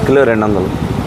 Kilo 200.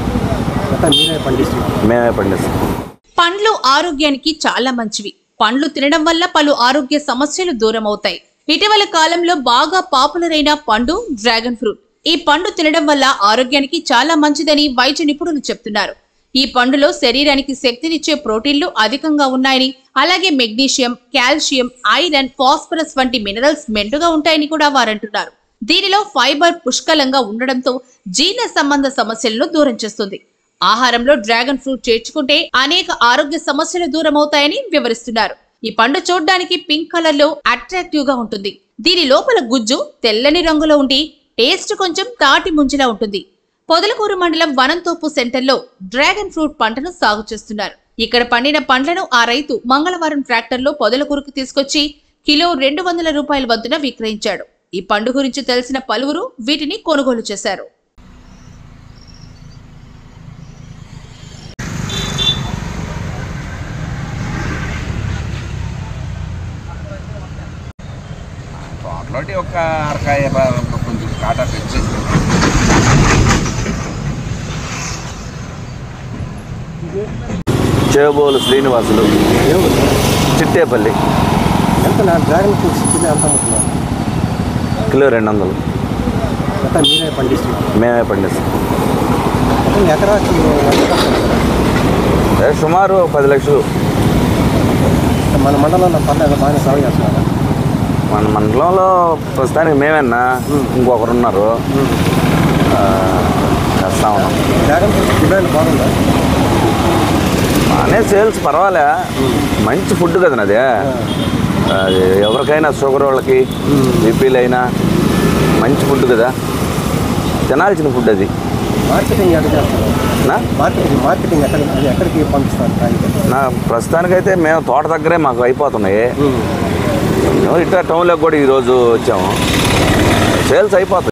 మేమే పండిస్తాం. పండ్లు ఆరోగ్యానికి చాలా మంచివి. పండ్లు తినడం వల్ల పలు ఆరోగ్య సమస్యలు దూరం అవుతాయి. ఇటీవల కాలంలో బాగా పాపులర్ అయిన పండు డ్రాగన్ ఫ్రూట్. ఈ పండు తినడం వల్ల ఆరోగ్యానికి చాలా మంచిదని వైద్య నిపుణులు చెప్తున్నారు. ఈ పండులో శరీరానికి శక్తినిచ్చే ప్రోటీన్లు అధికంగా ఉన్నాయని, అలాగే మెగ్నీషియం, కాల్షియం, ఐరన్, ఫాస్ఫరస్ వంటి మినరల్స్ మెండుగా ఉంటాయని కూడా వారంటున్నారు. దీనిలో ఫైబర్ పుష్కలంగా ఉండడంతో జీర్ణ సంబంధ సమస్యలను దూరం చేస్తుంది. ఆహారంలో డ్రాగన్ ఫ్రూట్ చేర్చుకుంటే అనేక ఆరోగ్య సమస్యలు దూరం అవుతాయని వివరిస్తున్నారు. ఈ పండు చూడ్డానికి పింక్ కలర్ లో అట్రాక్టివ్ గా ఉంటుంది. దీని లోపల గుజ్జు తెల్లని రంగులో ఉండి టేస్ట్ కొంచెం తాటి ముంజిలా ఉంటుంది. పొదలకూరు మండలం వనంతోపు సెంటర్లో డ్రాగన్ ఫ్రూట్ పంటను సాగు చేస్తున్నారు. ఇక్కడ పండిన పండ్లను ఆ రైతు మంగళవారం ట్రాక్టర్లో పొదలకూరుకు తీసుకొచ్చి కిలో 200 రూపాయల వంతున విక్రయించాడు. ఈ పండు గురించి తెలిసిన పలువురు వీటిని కొనుగోలు చేశారు. ఒక అరకాయ కొంచెం కాటా పెంచి Chebolu Srinivasulu, Chittepalli. Dragon fruits kilo 200. మేమే పండిస్తాం. సుమారు 10 లక్షలు. మన మండలంలో పండుగ బాగా సాగు చేస్తున్నారు. మన మండలంలో ప్రస్తుతానికి మేమేనా, ఇంకొకరు ఉన్నారు, చేస్తా ఉన్నాం. డ్రాగన్ ఫ్రూట్స్ డిమాండ్ బాగుందా? బాగానే సేల్స్ పర్వాలే. మంచి ఫుడ్ కదా అది. అది ఎవరికైనా షుగర్ వాళ్ళకి, బీపీలు అయినా మంచి ఫుడ్ కదా, తినాల్సిన ఫుడ్ అది. మార్కెటింగ్ మార్కెటింగ్ ఎక్కడికి పంపిస్తారు? నా ప్రస్తుతానికైతే మేము తోట దగ్గరే మాకు అయిపోతున్నాయి. ఇట్లా టౌన్లోకి కూడా ఈరోజు వచ్చాము. సేల్స్ అయిపోతాయి.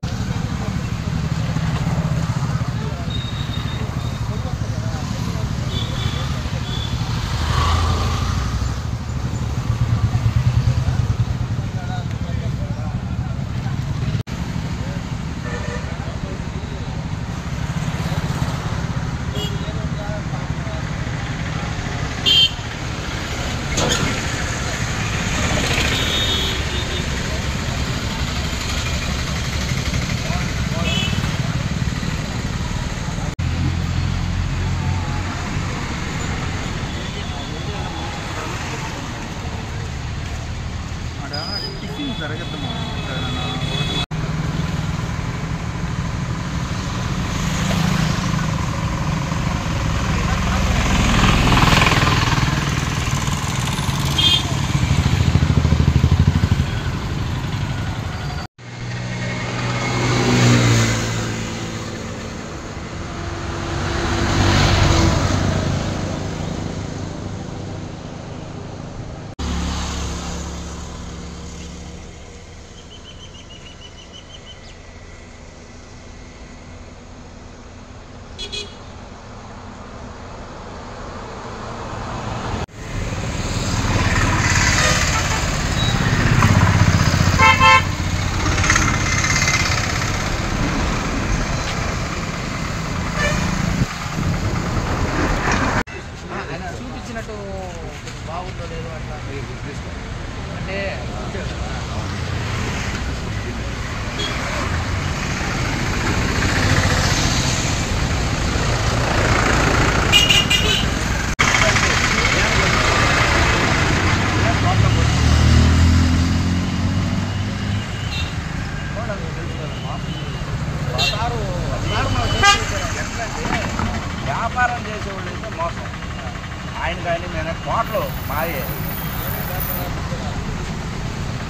వ్యాపారం చేసేవాళ్ళు అయితే మోసం. ఆయన కానీ నేను కోట్లు మాయే.